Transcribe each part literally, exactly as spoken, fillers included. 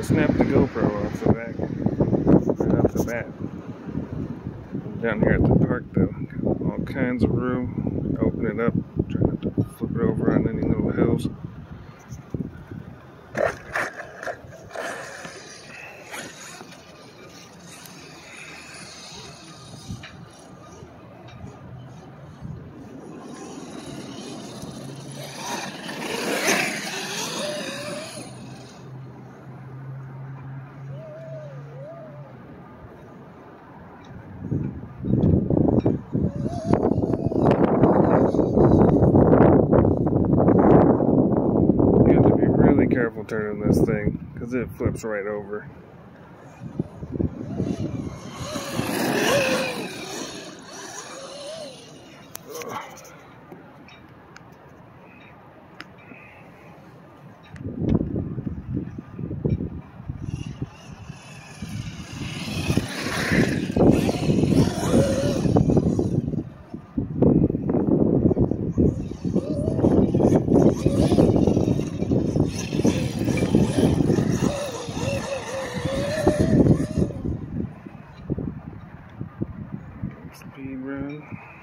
snap the GoPro off the back, right off the bat. Down here at the park though, got all kinds of room. Open it up, try not to flip it over on any little hills. Careful turning this thing because it flips right over. Ugh. Speed run.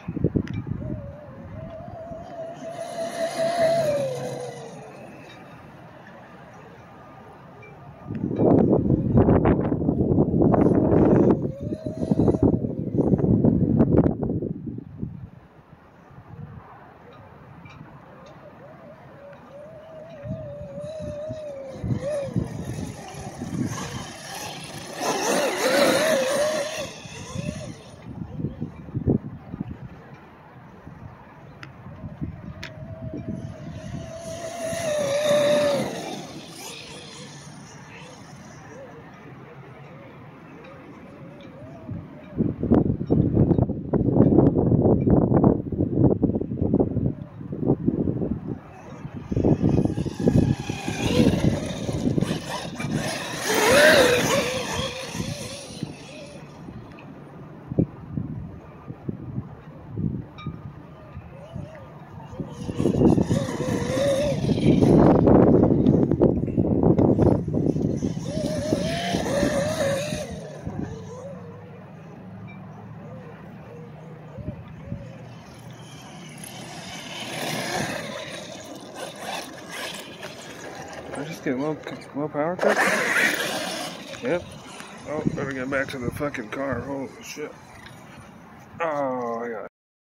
I just get low, low power cut? Yep. Oh, better get back to the fucking car. Holy shit. Oh.